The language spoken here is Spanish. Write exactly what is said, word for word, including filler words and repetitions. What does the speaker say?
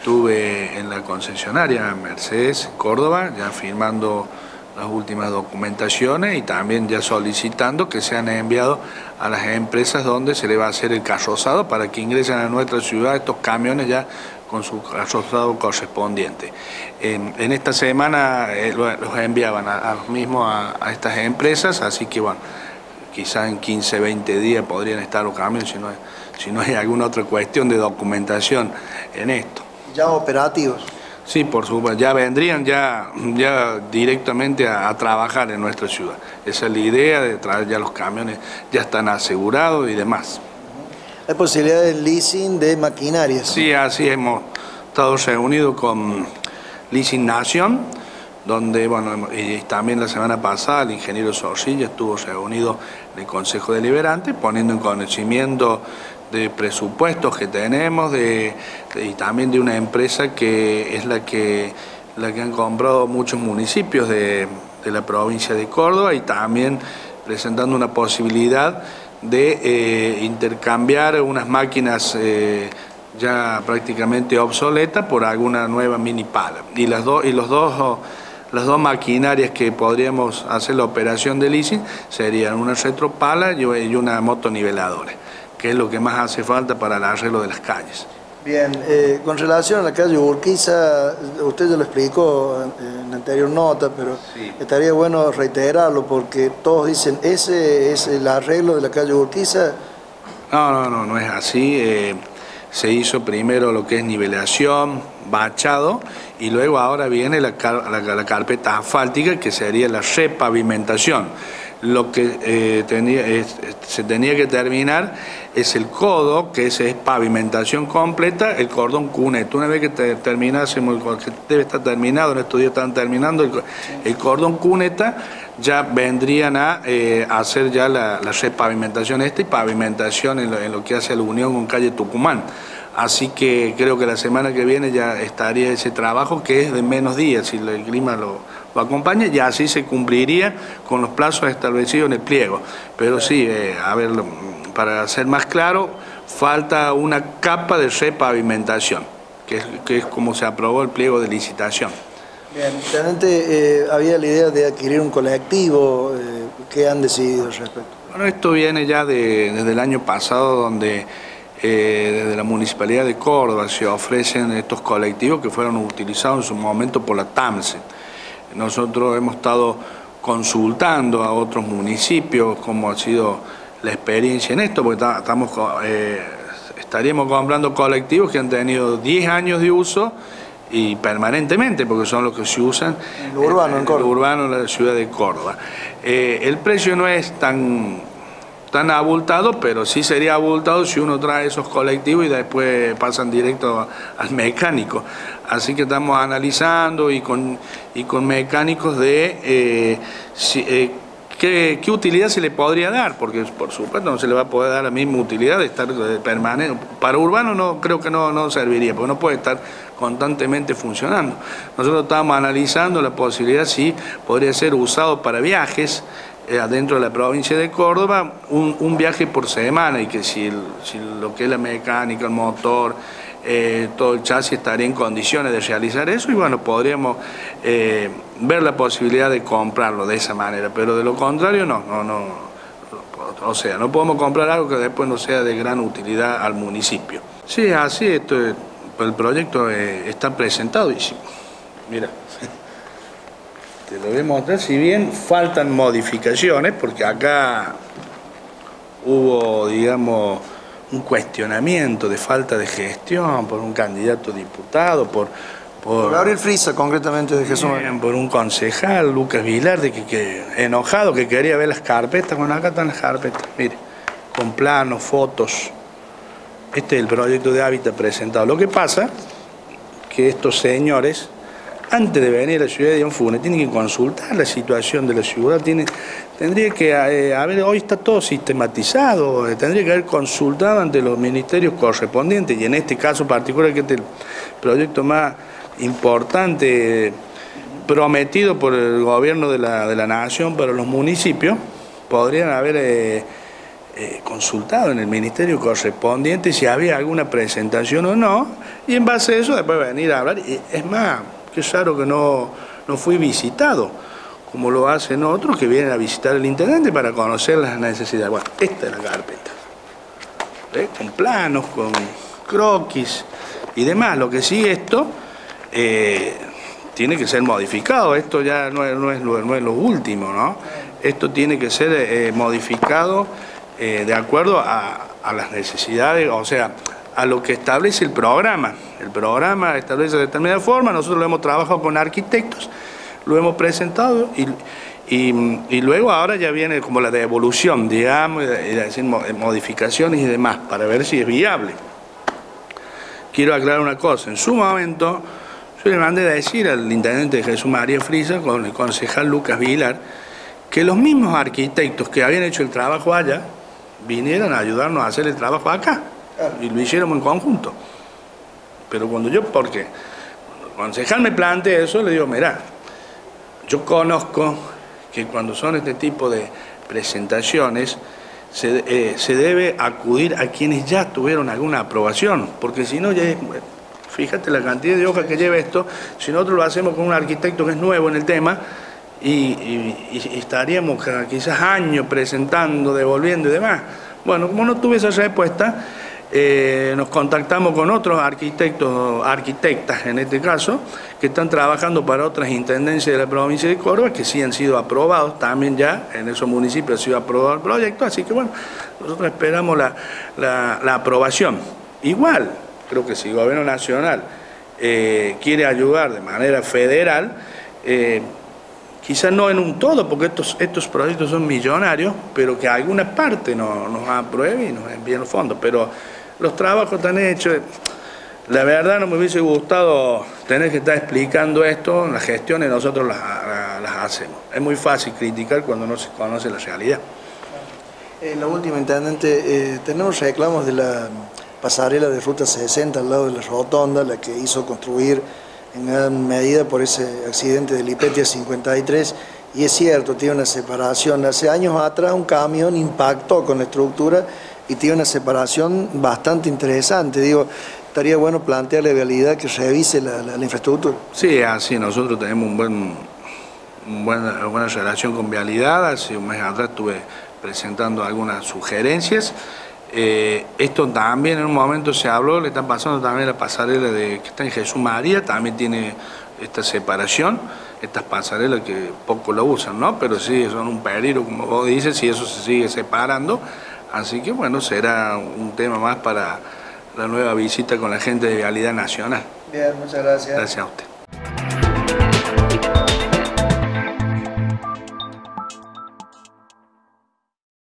estuve en la concesionaria Mercedes, Córdoba, ya firmando las últimas documentaciones y también ya solicitando que sean enviados a las empresas donde se le va a hacer el carrozado para que ingresen a nuestra ciudad estos camiones ya con su carrozado correspondiente. En, en esta semana eh, los enviaban a, a los mismos a, a estas empresas, así que bueno, quizás en quince, veinte días podrían estar los camiones si no, si no hay alguna otra cuestión de documentación en esto. ¿Ya operativos? Sí, por supuesto, ya vendrían ya, ya directamente a, a trabajar en nuestra ciudad. Esa es la idea de traer ya los camiones, ya están asegurados y demás. ¿Hay posibilidad de leasing de maquinarias? Sí, así hemos estado reunidos con Leasing Nación, donde, bueno, y también la semana pasada el ingeniero Zorrilla estuvo reunido en el Consejo Deliberante, poniendo en conocimiento de presupuestos que tenemos de, de, y también de una empresa que es la que, la que han comprado muchos municipios de, de la provincia de Córdoba y también presentando una posibilidad de eh, intercambiar unas máquinas eh, ya prácticamente obsoletas por alguna nueva mini pala. Y las, do, y los dos, las dos maquinarias que podríamos hacer la operación de leasing serían una retropala y una motoniveladora, que es lo que más hace falta para el arreglo de las calles. Bien, eh, con relación a la calle Urquiza, usted ya lo explicó en la anterior nota, pero sí, estaría bueno reiterarlo porque todos dicen, ¿ese es el arreglo de la calle Urquiza? No, no, no, no es así. Eh, se hizo primero lo que es nivelación, bachado, y luego ahora viene la, la, la carpeta asfáltica, que sería la repavimentación. Lo que eh, tenía, es, se tenía que terminar es el codo, que es, es pavimentación completa, el cordón cuneta. Una vez que te, terminásemos, que debe estar terminado, en estos días están terminando, el, el cordón cuneta, ya vendrían a eh, hacer ya la, la repavimentación esta y pavimentación en lo, en lo que hace a la unión con calle Tucumán. Así que creo que la semana que viene ya estaría ese trabajo, que es de menos días, si el clima lo, lo acompaña, y así se cumpliría con los plazos establecidos en el pliego. Pero sí, eh, a ver, para ser más claro, falta una capa de repavimentación, que es, que es como se aprobó el pliego de licitación. Bien, realmente eh, había la idea de adquirir un colectivo, eh, ¿qué han decidido al respecto? Bueno, esto viene ya de, desde el año pasado, donde Eh, desde la Municipalidad de Córdoba se ofrecen estos colectivos que fueron utilizados en su momento por la TAMSE. Nosotros hemos estado consultando a otros municipios cómo ha sido la experiencia en esto, porque estamos, eh, estaríamos comprando colectivos que han tenido diez años de uso y permanentemente, porque son los que se usan en lo urbano, en, en, en, urbano, en la ciudad de Córdoba. Eh, el precio no es tan... tan abultado, pero sí sería abultado si uno trae esos colectivos y después pasan directo al mecánico. Así que estamos analizando y con, y con mecánicos de eh, si, eh, qué, qué utilidad se le podría dar, porque por supuesto no se le va a poder dar la misma utilidad de estar permanente. Para urbano no creo que no, no serviría, porque no puede estar constantemente funcionando. Nosotros estamos analizando la posibilidad si podría ser usado para viajes adentro de la provincia de Córdoba, un, un viaje por semana, y que si, el, si lo que es la mecánica, el motor, eh, todo el chasis estaría en condiciones de realizar eso, y bueno, podríamos eh, ver la posibilidad de comprarlo de esa manera, pero de lo contrario no, no, no, o sea, no podemos comprar algo que después no sea de gran utilidad al municipio. Sí, así, esto, el proyecto eh, está presentado y sí, mira. Te lo voy a mostrar, si bien faltan modificaciones, porque acá hubo, digamos, un cuestionamiento de falta de gestión por un candidato a diputado, por... Por, por Gabriel Frisa, concretamente, de Jesús. Bien, por un concejal, Lucas Vilarde, que, que enojado, que quería ver las carpetas. Bueno, acá están las carpetas, mire, con planos, fotos. Este es el proyecto de hábitat presentado. Lo que pasa que estos señores, antes de venir a la ciudad de Anfunes, tienen que consultar la situación de la ciudad, tiene, tendría que, eh, a ver, hoy está todo sistematizado, eh, tendría que haber consultado ante los ministerios correspondientes, y en este caso particular, que este es el proyecto más importante, eh, prometido por el gobierno de la, de la nación para los municipios, podrían haber eh, eh, consultado en el ministerio correspondiente si había alguna presentación o no, y en base a eso después venir a hablar. Y es más, qué raro que no, no fui visitado, como lo hacen otros que vienen a visitar el intendente para conocer las necesidades. Bueno, esta es la carpeta, ¿eh? Con planos, con croquis y demás. Lo que sí, esto eh, tiene que ser modificado. Esto ya no es, no es, lo, no es lo último, ¿no? Esto tiene que ser eh, modificado eh, de acuerdo a, a las necesidades, o sea, a lo que establece el programa. El programa establece de determinada forma. Nosotros lo hemos trabajado con arquitectos, lo hemos presentado y, y, y luego ahora ya viene como la devolución, digamos, es decir, modificaciones y demás, para ver si es viable. Quiero aclarar una cosa, en su momento yo le mandé a decir al intendente Jesús María Frisa, con el concejal Lucas Vilar, que los mismos arquitectos que habían hecho el trabajo allá, vinieran a ayudarnos a hacer el trabajo acá, y lo hiciéramos en conjunto. Pero cuando yo, ¿por qué? Cuando el concejal me plantea eso, le digo, mirá, yo conozco que cuando son este tipo de presentaciones se, eh, se debe acudir a quienes ya tuvieron alguna aprobación, porque si no, ya es, fíjate la cantidad de hojas que lleva esto, si nosotros lo hacemos con un arquitecto que es nuevo en el tema, y, y, y estaríamos quizás años presentando, devolviendo y demás. Bueno, como no tuve esa respuesta, Eh, nos contactamos con otros arquitectos, arquitectas en este caso, que están trabajando para otras intendencias de la provincia de Córdoba, que sí han sido aprobados, también ya en esos municipios ha sido aprobado el proyecto, así que bueno, nosotros esperamos la, la, la aprobación. Igual, creo que si el gobierno nacional eh, quiere ayudar de manera federal, eh, quizás no en un todo, porque estos, estos proyectos son millonarios, pero que alguna parte nos, nos apruebe y nos envíen los fondos, pero los trabajos están hechos. La verdad no me hubiese gustado tener que estar explicando esto, las gestiones nosotros las, las hacemos. Es muy fácil criticar cuando no se conoce la realidad. En la última, intendente, eh, tenemos reclamos de la pasarela de Ruta sesenta al lado de la rotonda, la que hizo construir en gran medida por ese accidente del Hipetia cincuenta y tres, y es cierto, tiene una separación. Hace años atrás un camión impactó con la estructura y tiene una separación bastante interesante. Digo, estaría bueno plantear la realidad que revise la, la, la infraestructura. Sí, así nosotros tenemos un buen, un buen, una buena relación con Vialidad. Hace un mes atrás estuve presentando algunas sugerencias. Eh, esto también en un momento se habló, le están pasando también la pasarela de, que está en Jesús María, también tiene esta separación, estas pasarelas que poco lo usan, ¿no? Pero sí, son un peligro, como vos dices, si eso se sigue separando. Así que bueno, será un tema más para la nueva visita con la gente de Vialidad Nacional. Bien, muchas gracias. Gracias a usted.